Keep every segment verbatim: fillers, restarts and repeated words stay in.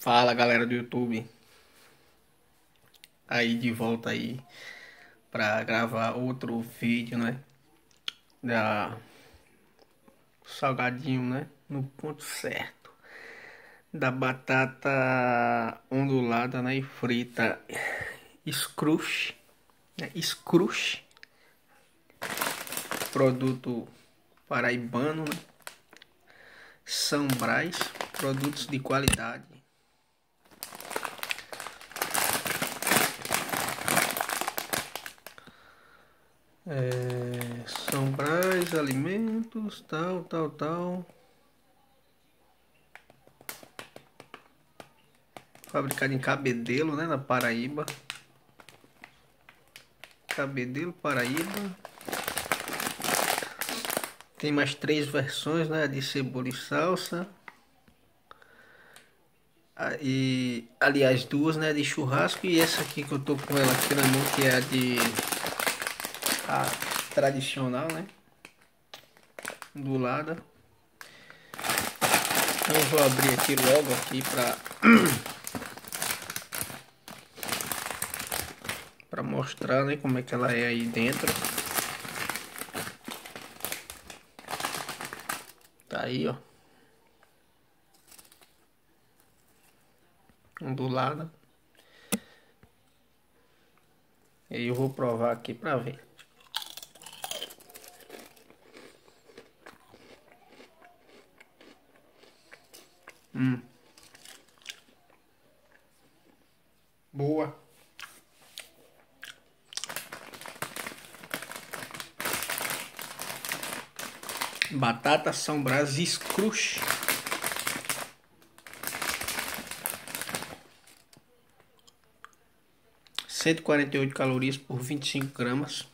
Fala galera do YouTube, aí de volta aí pra gravar outro vídeo, né? Da salgadinho, né? No ponto certo. Da batata ondulada, né? E frita. Scrush, né? Scrush, produto paraibano, né? São Brás, produtos de qualidade. É, São Brás Alimentos, tal, tal, tal. Fabricado em Cabedelo, né, na Paraíba. Cabedelo, Paraíba. Tem mais três versões, né, de cebola e salsa. Ah, e, aliás, duas, né, de churrasco. E essa aqui que eu tô com ela aqui na mão, que é a de... a tradicional, né, ondulada. Então eu vou abrir aqui logo aqui pra... para mostrar, né, como é que ela é aí dentro. Tá aí, ó. Ondulada. E aí eu vou provar aqui pra ver. Hum. Boa. Batata São Brás Scrush. cento e quarenta e oito calorias por vinte e cinco gramas.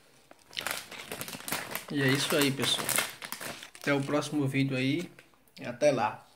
E é isso aí, pessoal. Até o próximo vídeo aí. E até lá.